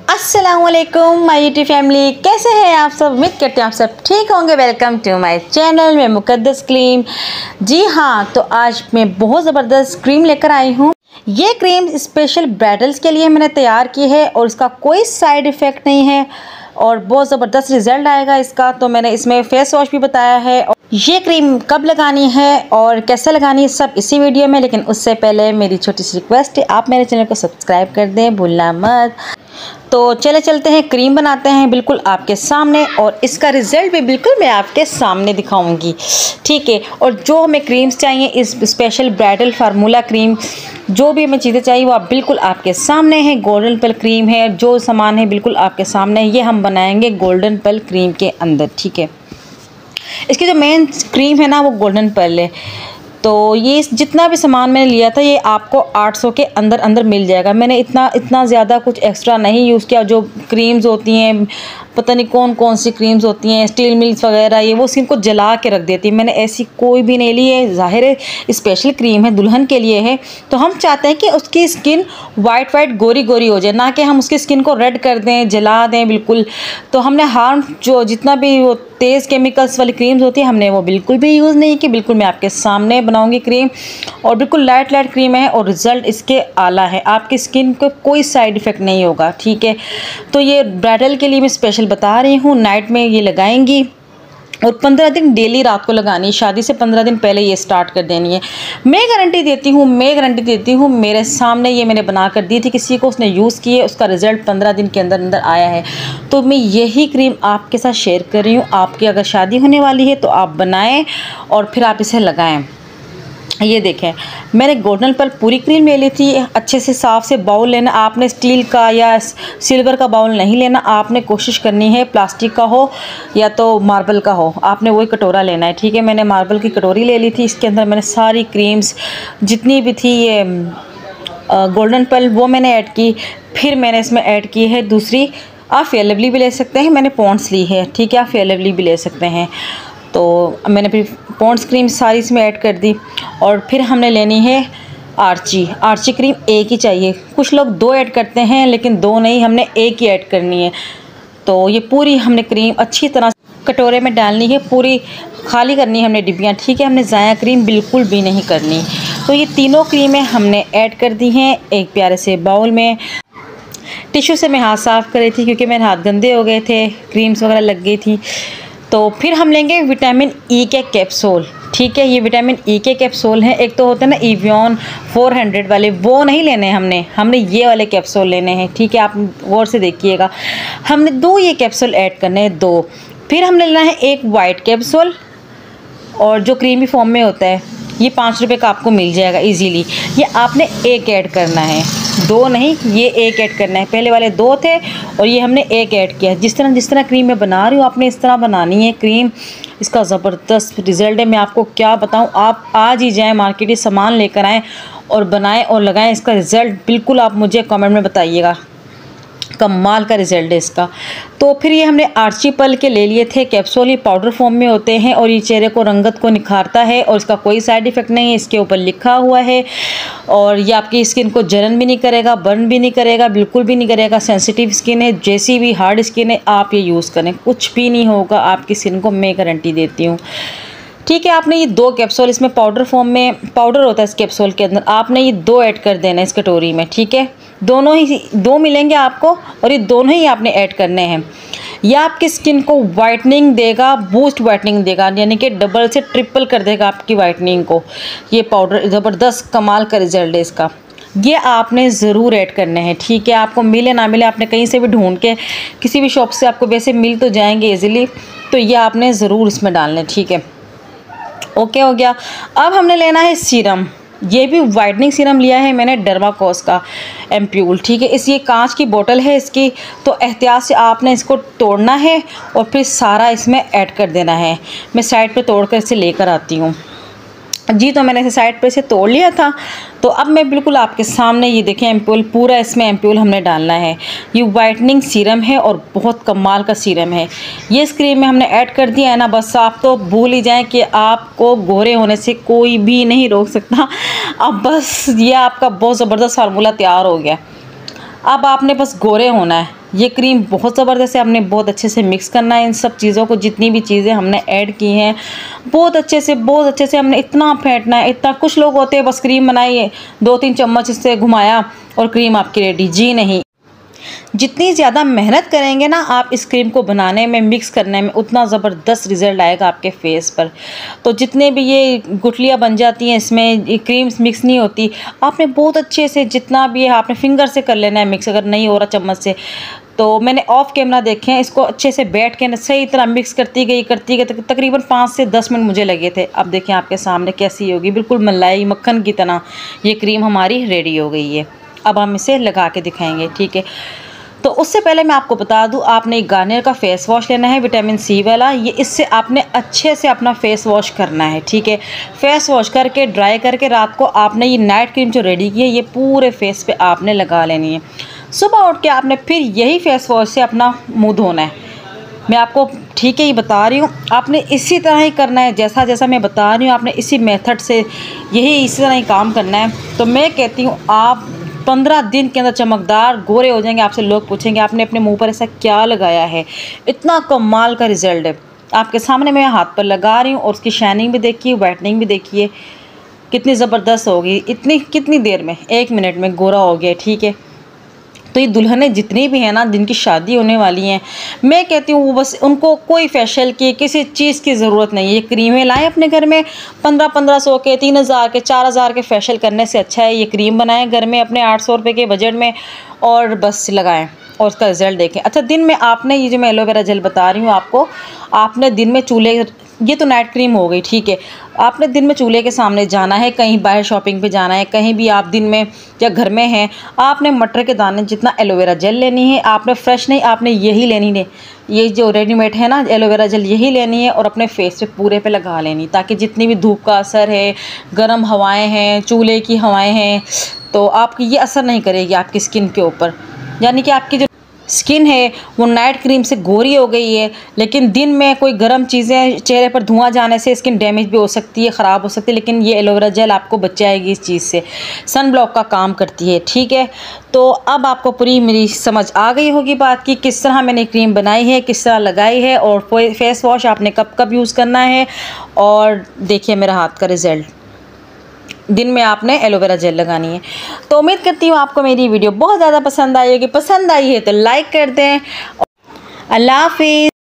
अस्सलामुअलैकुम my YouTube family, कैसे हैं आप सब। उम्मीद करते हैं आप सब ठीक होंगे। वेलकम टू माय चैनल में मुकद्दस क्रीम। जी हाँ, तो आज मैं बहुत ज़बरदस्त क्रीम लेकर आई हूँ। ये क्रीम स्पेशल ब्राइडल्स के लिए मैंने तैयार की है और इसका कोई साइड इफ़ेक्ट नहीं है और बहुत ज़बरदस्त रिज़ल्ट आएगा इसका। तो मैंने इसमें फेस वॉश भी बताया है और ये क्रीम कब लगानी है और कैसे लगानी है सब इसी वीडियो में। लेकिन उससे पहले मेरी छोटी सी रिक्वेस्ट है, आप मेरे चैनल को सब्सक्राइब कर दें, भूलना मत। तो चलते हैं क्रीम बनाते हैं बिल्कुल आपके सामने और इसका रिज़ल्ट भी बिल्कुल मैं आपके सामने दिखाऊंगी, ठीक है। और जो हमें क्रीम्स चाहिए इस स्पेशल ब्राइडल फार्मूला क्रीम, जो भी हमें चीज़ें चाहिए वो आप बिल्कुल आपके सामने है। गोल्डन पल क्रीम है, जो सामान है बिल्कुल आपके सामने है। ये हम बनाएंगे गोल्डन पल क्रीम के अंदर, ठीक है। इसकी जो मेन क्रीम है ना वो गोल्डन पल है। तो ये जितना भी सामान मैंने लिया था ये आपको 800 के अंदर मिल जाएगा। मैंने इतना ज़्यादा कुछ एक्स्ट्रा नहीं यूज़ किया। जो क्रीम्स होती हैं, पता नहीं कौन सी क्रीम्स होती हैं, स्टील मिल्स वगैरह, ये वो स्किन को जला के रख देती है। मैंने ऐसी कोई भी नहीं ली है। ज़ाहिर है स्पेशल क्रीम है, दुल्हन के लिए है, तो हम चाहते हैं कि उसकी स्किन वाइट गोरी हो जाए, ना कि हम उसकी स्किन को रेड कर दें, जला दें बिल्कुल। तो हमने हार्म जो जितना भी वो तेज़ केमिकल्स वाली क्रीम्स होती है हमने वो बिल्कुल भी यूज़ नहीं की। बिल्कुल मैं आपके सामने बनाऊंगी क्रीम और बिल्कुल लाइट क्रीम है और रिज़ल्ट इसके आला है। आपकी स्किन को कोई साइड इफ़ेक्ट नहीं होगा, ठीक है। तो ये ब्राइडल के लिए मैं स्पेशल बता रही हूँ। नाइट में ये लगाएंगी और 15 दिन डेली रात को लगानी है। शादी से 15 दिन पहले ये स्टार्ट कर देनी है। मैं गारंटी देती हूँ, मेरे सामने ये मैंने बना कर दी थी किसी को, उसने यूज़ किए, उसका रिज़ल्ट 15 दिन के अंदर आया है। तो मैं यही क्रीम आपके साथ शेयर कर रही हूँ। आपकी अगर शादी होने वाली है तो आप बनाएं और फिर आप इसे लगाएं। ये देखें, मैंने गोल्डन पल पूरी क्रीम ले ली थी। अच्छे से साफ़ से बाउल लेना। आपने स्टील का या सिल्वर का बाउल नहीं लेना, आपने कोशिश करनी है प्लास्टिक का हो या तो मार्बल का हो, आपने वही कटोरा लेना है, ठीक है। मैंने मार्बल की कटोरी ले ली थी। इसके अंदर मैंने सारी क्रीम्स जितनी भी थी ये गोल्डन पल वो मैंने ऐड की। फिर मैंने इसमें ऐड की है दूसरी, आप फेयर लवली भी ले सकते हैं, मैंने पॉन्ड्स ली है, ठीक है। आप फेयर लवली भी ले सकते हैं। तो मैंने फिर पॉन्ड्स क्रीम सारी इसमें ऐड कर दी और फिर हमने लेनी है आर्ची क्रीम। एक ही चाहिए। कुछ लोग 2 ऐड करते हैं लेकिन 2 नहीं, हमने एक ही ऐड करनी है। तो ये पूरी हमने क्रीम अच्छी तरह कटोरे में डालनी है, पूरी खाली करनी है हमने डिब्बियाँ, ठीक है। हमने ज़ाया क्रीम बिल्कुल भी नहीं करनी। तो ये तीनों क्रीमें हमने ऐड कर दी हैं एक प्यारे से बाउल में। टिश्यू से मैं हाथ साफ़ कर रही थी क्योंकि मेरे हाथ गंदे हो गए थे, क्रीम्स वगैरह लग गई थी। तो फिर हम लेंगे विटामिन ई के कैप्सूल, ठीक है। ये विटामिन ई के कैप्सूल हैं। एक तो होते हैं ना एवियन 400 वाले, वो नहीं लेने हमने ये वाले कैप्सूल लेने हैं, ठीक है। आप गौर से देखिएगा। हमने 2 ये कैप्सूल ऐड करने हैं, 2। फिर हमने लेना है एक वाइट कैप्सूल और जो क्रीमी फॉर्म में होता है, ये 5 रुपये का आपको मिल जाएगा इजीली। ये आपने एक ऐड करना है, 2 नहीं, ये एक ऐड करना है। पहले वाले 2 थे और ये हमने एक ऐड किया। जिस तरह क्रीम मैं बना रही हूँ आपने इस तरह बनानी है क्रीम। इसका ज़बरदस्त रिज़ल्ट है, मैं आपको क्या बताऊँ। आप आज ही जाएँ मार्केट, ये सामान लेकर आएँ और बनाएं और लगाएं। इसका रिज़ल्ट बिल्कुल आप मुझे कमेंट में बताइएगा, कमाल का रिज़ल्ट है इसका। तो फिर ये हमने आर्ची पल के ले लिए थे कैप्सूल। ये पाउडर फॉर्म में होते हैं और ये चेहरे को रंगत को निखारता है और इसका कोई साइड इफ़ेक्ट नहीं है। इसके ऊपर लिखा हुआ है और ये आपकी स्किन को जलन भी नहीं करेगा, बर्न भी नहीं करेगा, बिल्कुल भी नहीं करेगा। सेंसिटिव स्किन है, जैसी भी हार्ड स्किन है, आप ये यूज़ करें, कुछ भी नहीं होगा आपकी स्किन को, मैं गारंटी देती हूँ, ठीक है। आपने ये 2 कैप्सूल, इसमें पाउडर फॉर्म में पाउडर होता है इस कैप्सूल के अंदर, आपने ये 2 ऐड कर देना है इस कटोरी में, ठीक है। दोनों ही 2 मिलेंगे आपको और ये दोनों ही आपने ऐड करने हैं। यह आपकी स्किन को वाइटनिंग देगा, बूस्ट वाइटनिंग देगा, यानी कि डबल से ट्रिपल कर देगा आपकी वाइटनिंग को। ये पाउडर ज़बरदस्त कमाल का रिजल्ट है इसका। ये आपने ज़रूर ऐड करने हैं, ठीक है। आपको मिले ना मिले, आपने कहीं से भी ढूंढ के, किसी भी शॉप से आपको वैसे मिल तो जाएंगे ईज़िली, तो ये आपने ज़रूर इसमें डालने, ठीक है। ओके हो गया। अब हमने लेना है सीरम। ये भी वाइटनिंग सीरम लिया है मैंने डर्माकोस का एम्प्यूल, ठीक है। ये कांच की बोतल है इसकी, तो एहतियात से आपने इसको तोड़ना है और फिर सारा इसमें ऐड कर देना है। मैं साइड पे तोड़ कर इसे लेकर आती हूँ। जी, तो मैंने इसे साइड पे से तोड़ लिया था। तो अब मैं बिल्कुल आपके सामने ये देखें एम्प्यूल, पूरा इसमें एम्प्यूल हमने डालना है। ये वाइटनिंग सीरम है और बहुत कमाल का सीरम है। ये इस क्रीम में हमने ऐड कर दिया है ना, बस आप तो भूल ही जाएं कि आपको गोरे होने से कोई भी नहीं रोक सकता। अब बस ये आपका बहुत ज़बरदस्त फार्मूला तैयार हो गया। अब आपने बस गोरे होना है। ये क्रीम बहुत ज़बरदस्त है, हमने बहुत अच्छे से मिक्स करना है इन सब चीज़ों को, जितनी भी चीज़ें हमने ऐड की हैं बहुत अच्छे से हमने इतना फेंटना है, इतना। कुछ लोग होते हैं बस क्रीम बनाई 2-3 चम्मच इससे घुमाया और क्रीम आपकी रेडी। जी नहीं, जितनी ज़्यादा मेहनत करेंगे ना आप इस क्रीम को बनाने में, मिक्स करने में, उतना ज़बरदस्त रिज़ल्ट आएगा आपके फेस पर। तो जितने भी ये गुठलियाँ बन जाती हैं इसमें, ये क्रीम्स मिक्स नहीं होती, आपने बहुत अच्छे से जितना भी है आपने फिंगर से कर लेना है मिक्स, अगर नहीं हो रहा चम्मच से। तो मैंने ऑफ कैमरा देखे हैं, इसको अच्छे से बैठ के सही तरह मिक्स करती गई तकरीबन 5 से 10 मिनट मुझे लगे थे। अब देखें आपके सामने कैसी होगी, बिल्कुल मलाई मक्खन की तरह ये क्रीम हमारी रेडी हो गई है। अब हम इसे लगा के दिखाएंगे, ठीक है। तो उससे पहले मैं आपको बता दूं, आपने एक गार्नियर का फेस वॉश लेना है विटामिन सी वाला। ये इससे आपने अच्छे से अपना फेस वॉश करना है, ठीक है। फेस वॉश करके ड्राई करके रात को आपने ये नाइट क्रीम जो रेडी की है ये पूरे फेस पे आपने लगा लेनी है। सुबह उठ के आपने फिर यही फेस वॉश से अपना मुँह धोना है। मैं आपको ठीक है ये बता रही हूँ, आपने इसी तरह ही करना है, जैसा जैसा मैं बता रही हूँ आपने इसी मेथड से इसी तरह ही काम करना है। तो मैं कहती हूँ आप 15 दिन के अंदर चमकदार गोरे हो जाएंगे। आपसे लोग पूछेंगे आपने अपने मुंह पर ऐसा क्या लगाया है, इतना कमाल का रिजल्ट है। आपके सामने मैं हाथ पर लगा रही हूँ और उसकी शाइनिंग भी देखिए, वाइटनिंग भी देखिए कितनी ज़बरदस्त होगी। कितनी देर में, 1 मिनट में गोरा हो गया, ठीक है। तो ये दुल्हनें जितनी भी हैं ना जिनकी शादी होने वाली हैं, मैं कहती हूँ वो बस उनको कोई फेशियल की किसी चीज़ की ज़रूरत नहीं है। ये क्रीमें लाएं अपने घर में, 1500 के, 3000 के, 4000 के फेशियल करने से अच्छा है ये क्रीम बनाएं घर में अपने 800 रुपये के बजट में और बस लगाएं और उसका रिज़ल्ट देखें। अच्छा, दिन में आपने ये जो मैं एलोवेरा जेल बता रही हूँ आपको, आपने दिन में चूल्हे, ये तो नाइट क्रीम हो गई, ठीक है। आपने दिन में चूल्हे के सामने जाना है, कहीं बाहर शॉपिंग पे जाना है, कहीं भी आप दिन में या घर में हैं, आपने मटर के दाने जितना एलोवेरा जेल लेनी है। आपने फ्रेश नहीं, आपने यही लेनी है, ये जो रेडीमेड है ना एलोवेरा जेल, यही लेनी है और अपने फेस पे पूरे पे लगा लेनी, ताकि जितनी भी धूप का असर है, गर्म हवाएं हैं, चूल्हे की हवाएं हैं, तो आपकी ये असर नहीं करेगी आपकी स्किन के ऊपर। यानी कि आपकी जो स्किन है वो नाइट क्रीम से गोरी हो गई है, लेकिन दिन में कोई गर्म चीज़ें, चेहरे पर धुआं जाने से स्किन डैमेज भी हो सकती है, ख़राब हो सकती है, लेकिन ये एलोवेरा जेल आपको बचाएगी इस चीज़ से, सन ब्लॉक का काम करती है, ठीक है। तो अब आपको पूरी मेरी समझ आ गई होगी बात की किस तरह मैंने क्रीम बनाई है, किस तरह लगाई है और फेस वॉश आपने कब कब यूज़ करना है। और देखिए मेरा हाथ का रिज़ल्ट, दिन में आपने एलोवेरा जेल लगानी है। तो उम्मीद करती हूँ आपको मेरी वीडियो बहुत ज़्यादा पसंद आई होगी। पसंद आई है तो लाइक कर दें। अल्लाह हाफिज़।